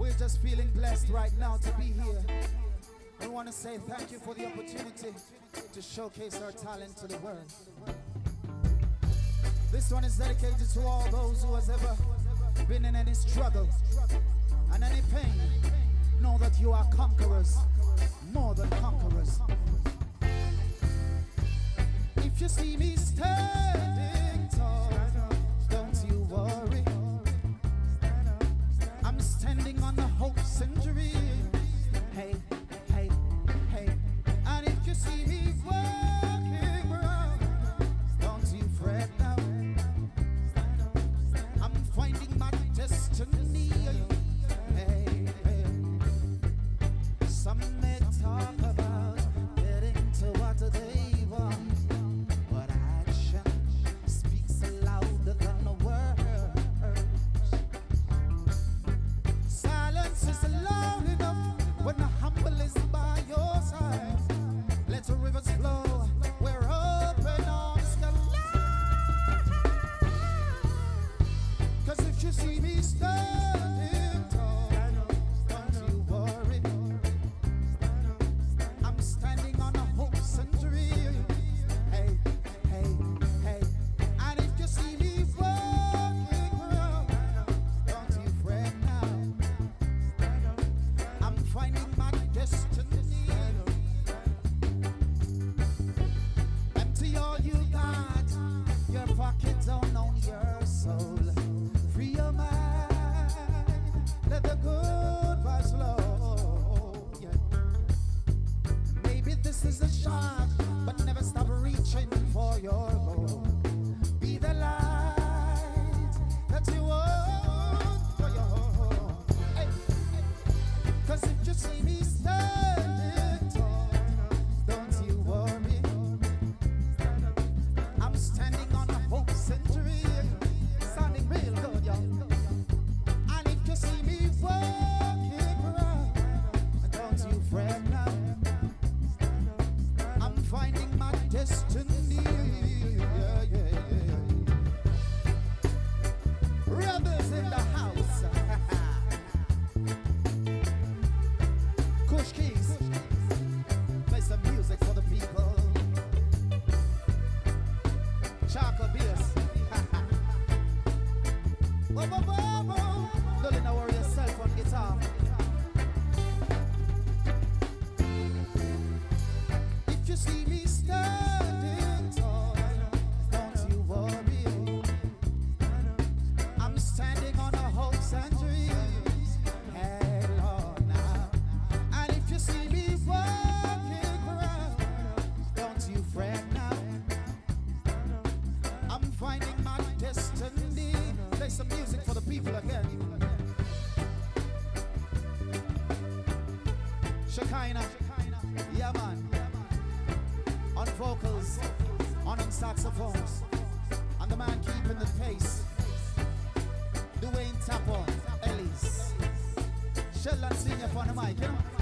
just feeling blessed right now to be here. We want to say thank you for the opportunity to showcase our talent to the world. This one is dedicated to all those who has ever been in any struggle and any pain. Know that you are conquerors, more than conquerors. If you see me standing tall, don't you worry. I'm standing on the hopes and dreams. Hey, hey, hey. And if you see me walking around, don't you fret now. I'm finding my destiny. Hey, hey. Some may talk about getting to what they want, but action speaks louder than the words. Silence is loud enough when the humble is by your side. Let the rivers flow where open arms can lie. 'Cause if you see me standing tall, don't you worry. I'm standing on the hopes and dreams. Hey, hey, hey. And if you see me walking around, don't you fret now. I'm finding my destiny. Empty all you got. Your pocket don't own your soul. Free your mind. Let the good vibes flow. Yeah. Maybe this is a shot, but never stop reaching for your goal. Be the light that you want for your home. Hey, hey. 'Cause if you see me standing tall, don't you worry. I'm standing on the hopes and dreams. Sounding real good, y'all. And if you see me walking around, don't you fret now. I'm finding my destiny. Yeah, yeah, yeah. Rebels in the house. Kush Keys. Play some music for the people. Chocolate beers. Whoa, whoa, whoa, whoa. Don't let no worry yourself on guitar. If you see me standing tall, don't you worry. I'm standing on the hopes and dreams. Hey, Lord, now. And if you see me walking around, don't you fret now. I'm finding my destiny. Play some music for the people again. Shekinah, yeah man. On vocals, on saxophones, and the man keeping the pace. Dwayne Tapper, Ellis, Sheldon Senior on the mic, you know?